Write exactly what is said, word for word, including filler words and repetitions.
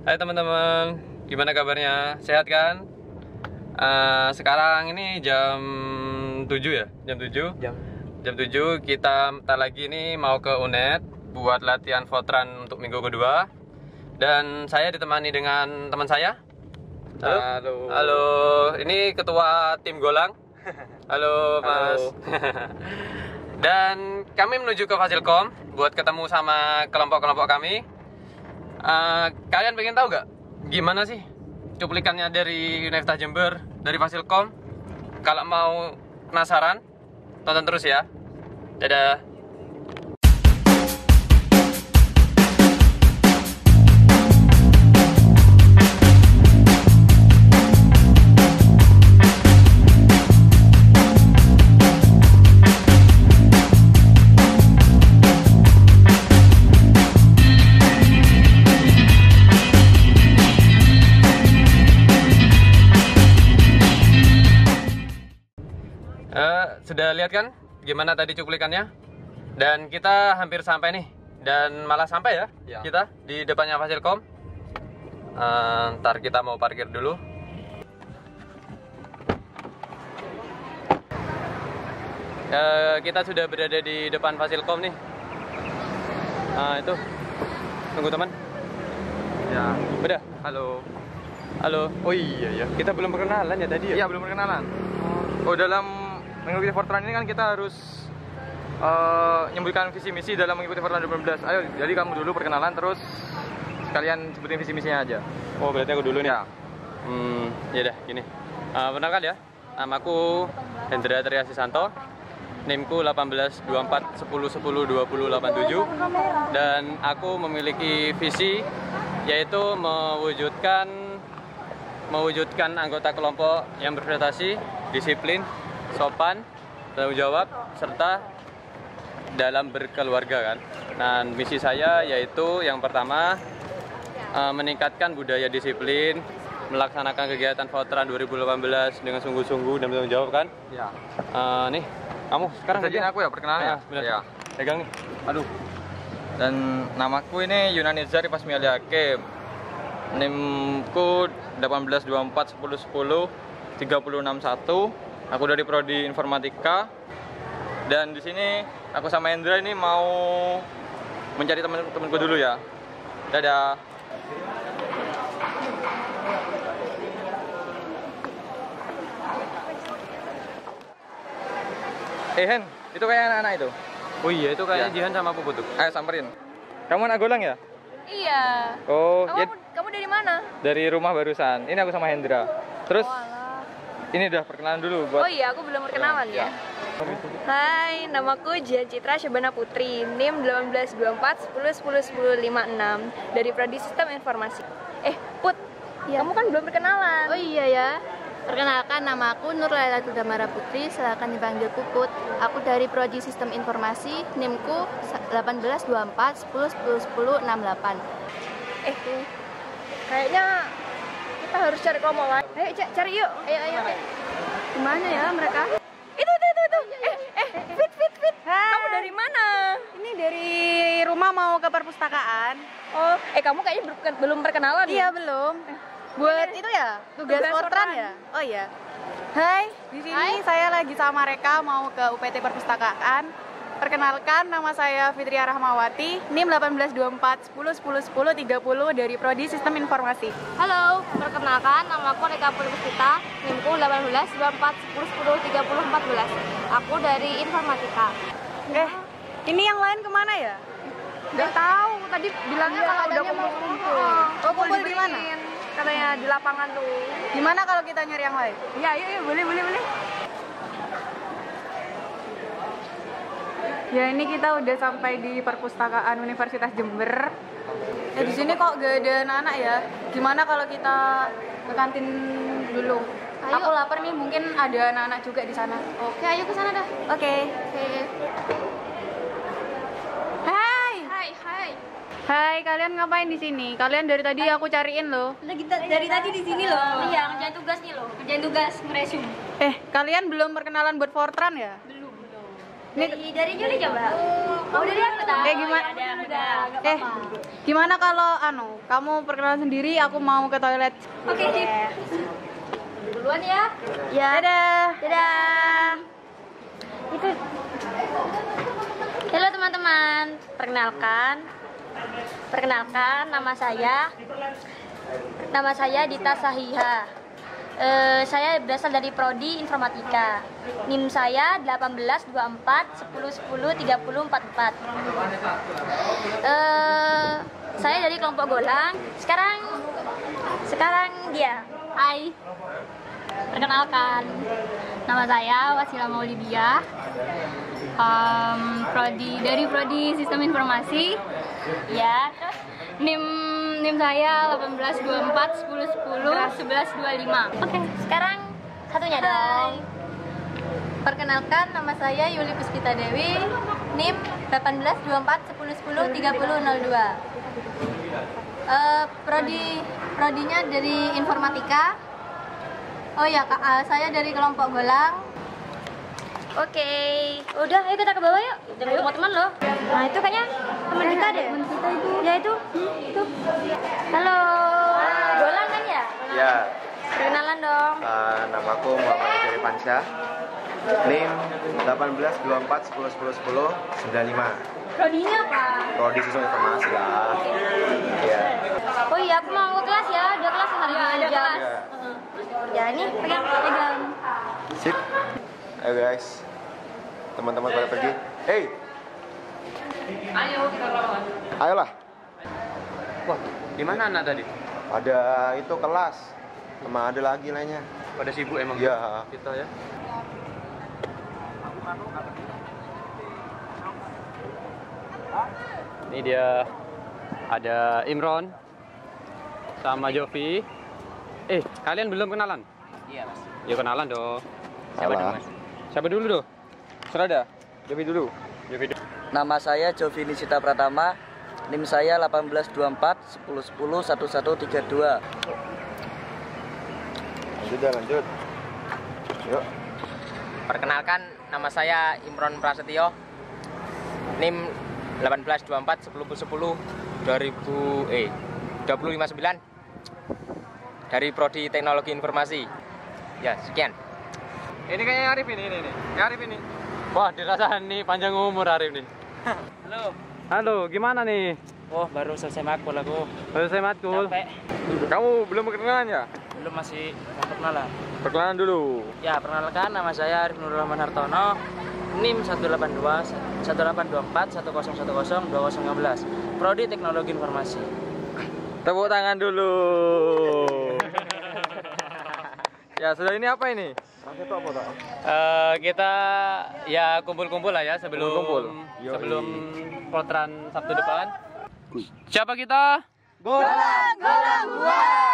Hai teman-teman, gimana kabarnya? Sehat kan? Uh, sekarang ini jam tujuh ya? Jam tujuh? Jam Jam tujuh, kita bentar lagi nih mau ke U N E D buat latihan Fortran untuk minggu kedua. Dan saya ditemani dengan teman saya. Halo? Halo. Halo, ini ketua tim Golang. Halo Mas. Dan kami menuju ke Fasilkom buat ketemu sama kelompok-kelompok kami. Uh, kalian pengen tahu gak gimana sih cuplikannya dari Universitas Jember, dari Fasilkom? Kalau mau penasaran, tonton terus ya. Dadah. Uh, sudah lihat kan gimana tadi cuplikannya? Dan kita hampir sampai nih. Dan malah sampai ya, ya. Kita di depannya Fasilkom. uh, Ntar kita mau parkir dulu. uh, Kita sudah berada di depan Fasilkom nih. uh, Itu tunggu teman. Ya, udah. halo. Halo. Oh iya ya. Kita belum perkenalan ya tadi ya? Iya, belum perkenalan. Oh, dalam mengikuti Fortran ini kan kita harus uh, menyebutkan visi misi dalam mengikuti Fortran dua ribu enam belas. Ayo, jadi kamu dulu perkenalan, terus sekalian sebutin visi misinya aja. Oh, berarti aku dulu nih. Ya. Hmm, ya udah gini. Uh, perkenalkan ya, namaku Hendra Triasisanto, NIMku delapan belas dua puluh empat sepuluh sepuluh dua puluh delapan tujuh, dan aku memiliki visi yaitu mewujudkan mewujudkan anggota kelompok yang berprestasi, disiplin, sopan, tanggung jawab, serta dalam berkeluarga kan. Nah, misi saya yaitu yang pertama uh, meningkatkan budaya disiplin, melaksanakan kegiatan Fortran dua ribu delapan belas dengan sungguh-sungguh dan bertanggung jawab kan. Ya. Uh, nih, kamu sekarang jadi aku ya perkenalan ya. Benar. Ya. Pegang nih. Aduh. Dan namaku ini Yunanizar Pasmiali Hakim. NIMku delapan belas dua puluh empat sepuluh sepuluh tiga puluh enam satu. Aku dari prodi informatika. Dan di sini aku sama Hendra ini mau mencari teman-temanku dulu ya. Dadah. Eh Hen, itu kayak anak-anak itu. Oh iya, itu kayaknya Ya. Jihan sama Puput tuh. Ayo samperin. Kamu anak Golang ya? Iya. Oh, Kamu, ya, kamu dari mana? dari rumah barusan. Ini aku sama Hendra. Terus Oh, alah. ini udah perkenalan dulu buat. Oh iya, aku belum perkenalan ya. Ya. Hai, namaku Jihan Citra Syabana Putri, NIM delapan belas dua puluh empat sepuluh sepuluh sepuluh lima puluh enam dari Prodi Sistem Informasi. Eh, Put, Ya. kamu kan belum perkenalan. Oh iya ya. Perkenalkan, nama aku Nur Laila Dudamara Putri, silakan dipanggil Puput. Aku dari Prodi Sistem Informasi, NIMku delapan belas dua puluh empat sepuluh sepuluh sepuluh enam puluh delapan. Eh, kayaknya kita harus cari kelompok lain. Ayo c- cari yuk. Ayo ayo. Gimana ya mereka? Itu itu itu itu. Eh, eh, fit fit fit. Kamu dari mana? Ini dari rumah mau ke perpustakaan. Oh, eh kamu kayaknya ber- belum perkenalan Iya ya? belum. Buat itu ya, tugas Tugas Fortran Fortran. ya. Oh iya. Hai, di sini Hai. saya lagi sama mereka mau ke U P T Perpustakaan. Perkenalkan, nama saya Fitria Rahmawati, NIM delapan belas dua puluh empat sepuluh sepuluh sepuluh tiga puluh dari Prodi Sistem Informasi. Halo, perkenalkan nama aku Reka Purwusita, NIMku delapan belas dua puluh empat sepuluh sepuluh tiga puluh empat belas. Aku dari informatika. Eh, ini yang lain kemana ya? Nggak tahu, tadi bilangnya Iya, kalau udah katanya mau kumpul-kumpul. Oh, kumpul di mana? dibeliin. Katanya di lapangan tuh. Gimana kalau kita nyari yang lain? Iya, iya, iya, boleh, boleh, boleh. Ya ini kita udah sampai di perpustakaan Universitas Jember. Ya di sini kok gak ada anak-anak ya. Gimana kalau kita ke kantin dulu? Ayo. Aku lapar nih, mungkin ada anak-anak juga di sana. Oke, ayo ke sana dah. Oke. Oke. Hai. Hai, hai. Hai, kalian ngapain di sini? Kalian dari tadi aku cariin loh. Lagi dari tadi di sini loh. Iya, ngerjain tugas nih loh. Ngerjain tugas, ngeresume. Eh, kalian belum perkenalan buat Fortran ya? Belum, belum. Ini Dari dari Juli coba. Udah deh, udah. Eh gimana? Eh gimana kalau anu, kamu perkenalan sendiri, aku mau ke toilet. Oke, sip. Duluan ya. Ya. Dadah. Dadah. Itu. Halo teman-teman, perkenalkan. Perkenalkan nama saya. Nama saya Dita Sahiha. Uh, saya berasal dari Prodi Informatika. N I M saya delapan belas dua puluh empat sepuluh sepuluh tiga puluh empat puluh empat. Uh, saya dari kelompok Golang. Sekarang sekarang dia. Hai, perkenalkan, nama saya Wasila Maulidia, um, prodi dari Prodi Sistem Informasi. Ya, terus N I M N I M saya delapan belas dua puluh empat sepuluh sepuluh sebelas dua puluh lima. oke, sekarang satunya dong. Perkenalkan, nama saya Yuli Puspita Dewi, N I M delapan belas dua puluh empat sepuluh sepuluh tiga puluh nol dua. Uh, prodi prodinya dari informatika. Oh ya, Kak, uh, saya dari kelompok Golang. Oke, udah, ayo kita ke bawah yuk. Udah ketemu teman loh. Nah itu kayaknya teman kita deh. Teman kita itu. Ya itu. Itu. Halo. Golang kan ya? Ya, Perkenalan dong. uh, namaku Muhammad Rizky Pansyah, N I M delapan belas dua puluh empat sepuluh sepuluh sepuluh sembilan lima. Prodinya apa? Prodi Sistem Informasi lah. Ya. Oh iya, aku mau ke kelas ya. Ada kelas hari ini ada jam. kelas. Ya ini pegang pegang. Sip. Ayo guys, teman-teman pada pergi. Hey, Ayo kita lawan. ayolah. Wah, di mana anak tadi? Ada itu kelas, sama ada lagi lainnya. Pada sibuk emang. Ya. Kita ya. Ini dia ada Imron sama Jovi. Eh, kalian belum kenalan? Iya, Mas. Ya kenalan dong. Siapa dulu, Mas? Siapa dulu dong? Serada, Jovi dulu. Jovi dulu. Nama saya Jovi Nisita Pratama, N I M saya delapan belas dua puluh empat sepuluh sepuluh satu satu tiga dua. Lanjut ya, lanjut. Yuk. Perkenalkan, nama saya Imron Prasetyo, N I M delapan belas dua puluh empat sepuluh sepuluh dua ribu eh dua puluh lima sembilan dari Prodi Teknologi Informasi. Ya, sekian. Ini kayaknya Arif ini, ini, ini. Arif ini. Wah, dirasa nih panjang umur Arif nih. Halo. Halo, gimana nih? Oh, baru selesai makul aku. Selesai matkul. Capek. Kamu belum perkenalan ya? Belum, masih mau perkenalan. Perkenalan dulu. Ya, perkenalkan, nama saya Arif Nurul Rahman Hartono, N I M satu delapan dua satu delapan dua empat satu nol satu nol dua nol satu lima, Prodi Teknologi Informasi. Tepuk tangan dulu. Ya, sudah ini apa ini? Eh, kita ya kumpul-kumpul lah ya sebelum Kumpul-kumpul. sebelum Potran Sabtu depan. Siapa kita? Golang, golang, wah.